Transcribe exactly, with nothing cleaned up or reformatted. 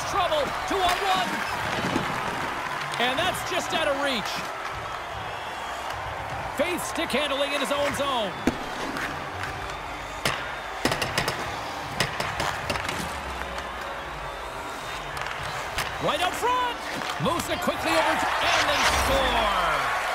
trouble. Two on one. And that's just out of reach. Faith stick handling in his own zone. Right up front. Moves it quickly over, and they score.